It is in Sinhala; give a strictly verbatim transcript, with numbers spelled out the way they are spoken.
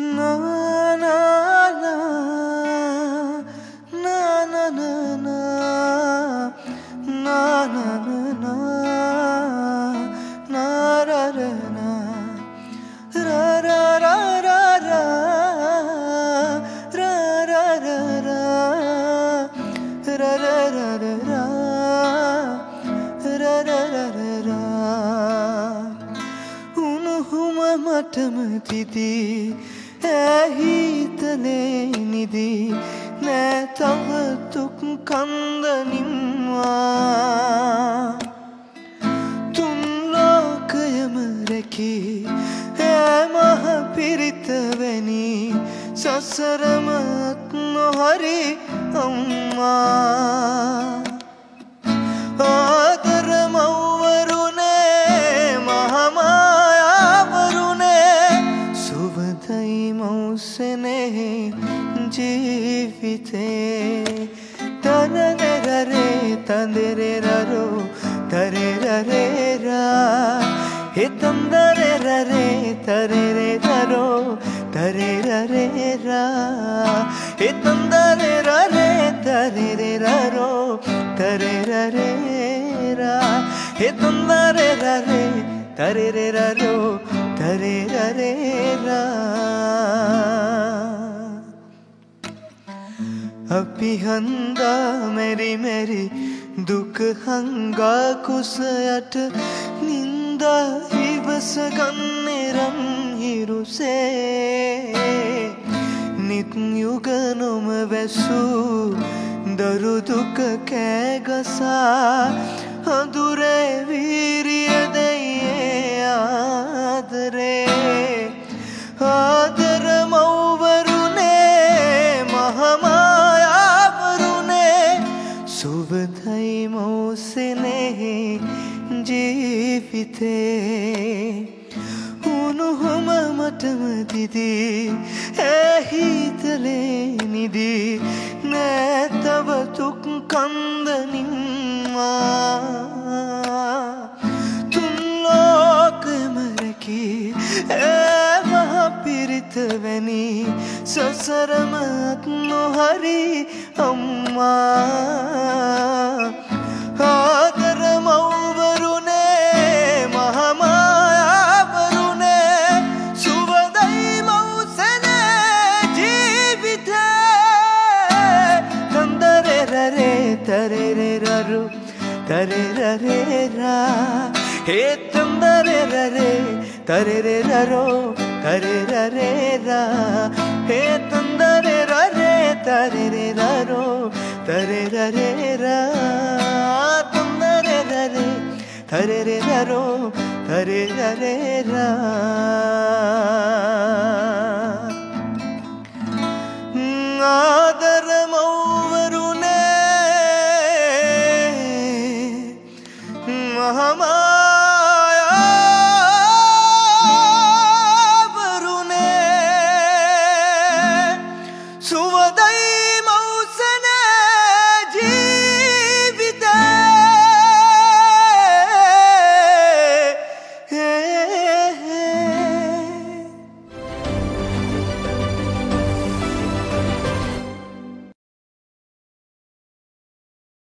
Na na na na na na na na na na na ra ra na ra ra ra ra ra ra ra ra ra ra ra ra ra ra ra ra ra ra උණුහුම මටම තිදී ඇහිතලේ නිදී නෑ තව තුක් කන්ද නිම්වා තුන් ලෝකයම රැකී ඈ මහ පිරිත වැනි සසරමත් නොහරි අම්මා ආදර මව්වරුනේ මහමායාවරුනේ සුවදයි මෞසනේ ජීවිතේ තනනරරේ තන්දරරරෝ තරරරේරා හිතන්දරරරේ තරරරරෝ තරරරේරා හිතන්දරරරේ තරරරරෝ තරරරේරා හිතන්දරරරේ තරරරරෝ තරරරේරා අපි හංගා මෙරි මෙරි දුක හංගා කුස යට නින්දා ඉවස ගන්නේ රන් හිරුසේ නිත් යුග නොම වැසූ දරු දුක කෑගසා හඳුරේ වීරිය දෙයේ ආදරේ ආදර මව්වරුනේ මහමායාවරුනේ සුවදයි මෞසනේ ජීවිතේ උණුහුම මටම දිදී ඇහිතලේ නිදී නෑ තව තුක් කන්ද නිම්වා තුන් ලෝකෙම රැකී ඈ මහ පිරිත වැනි සසරමත් නොහරි අම්මා ආදර මව්වරුනේ මහමායාවරුනේ සුවදයි මෞසනේ ජීවිතේ තන්දරරරේ තරරරරු තරරරේරා හේ තන්දරරරේ තරරරරෝ තරරරේරා හේ තන්දරරරේ තරරරරෝ තරරරේරා තන්දරරරේ තරරරරෝ තරරරේරා